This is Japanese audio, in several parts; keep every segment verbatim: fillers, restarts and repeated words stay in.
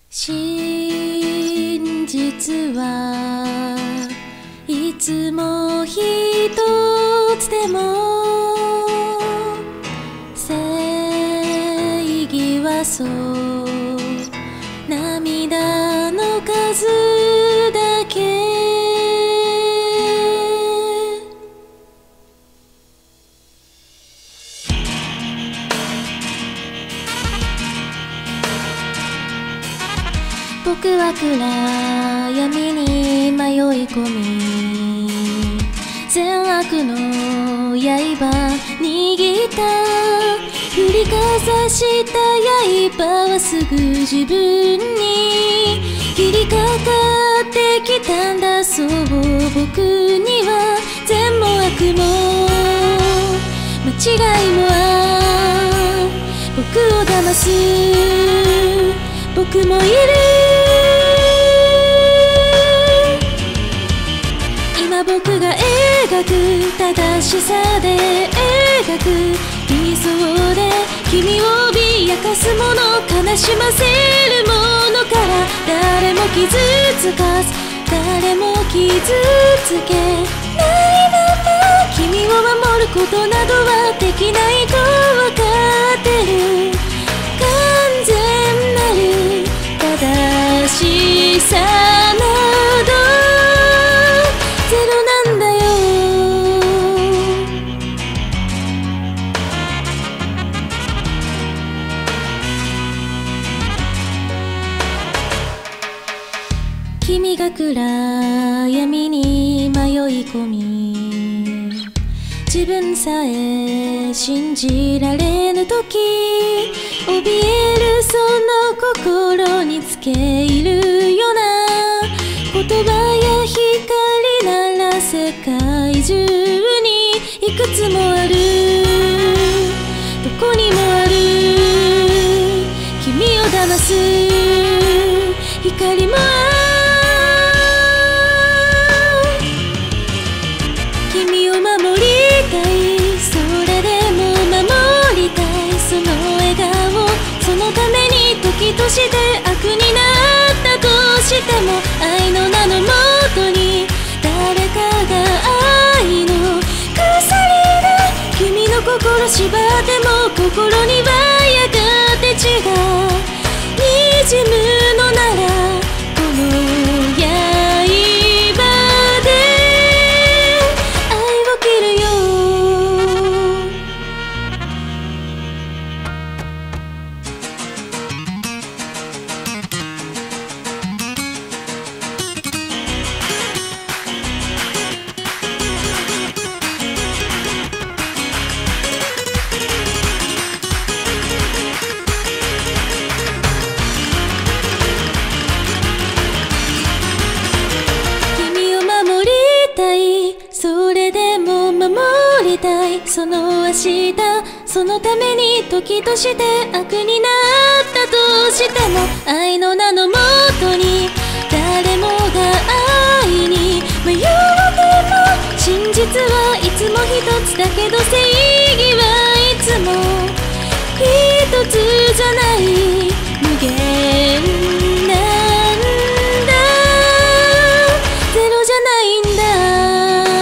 真実はいつも一つでも正義はそう涙の数だけ僕は暗闇に迷い込み善悪の刃握った振りかざした刃はすぐ自分に切りかかってきたんだ。そう僕には善も悪も間違いもある。僕を騙す僕もいる。今僕が描く正しさで描く理想で君を脅かすもの悲しませるものから誰も傷つかず誰も傷つけないまま君を守ることなどはできないと分かってる。完全なる正しさなどゼロなんだよ。君が暗闇に迷い込み自分さえ信じられぬとき怯えるその心につけ入るような言葉や光なら世界中にいくつもある。どこにもある。君を騙す光もある。君を守りたいそれでも守りたいその笑顔そのために時として悪になったとしても愛の名のもとに誰かが愛の鎖で君の心縛っても心にはやがて血が滲むのならこの刃で愛を切るよ。それでも守りたいその明日そのために時として悪になったとしても愛の名のもとに誰もが愛に迷っても真実はいつも一つだけど正義はいつも一つじゃない無限なんだゼロじゃないんだ。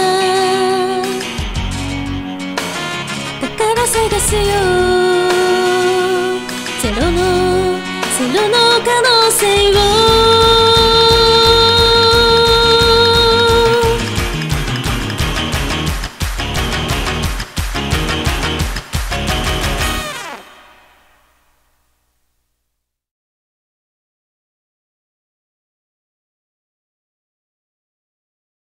探すよゼロのゼロの可能性を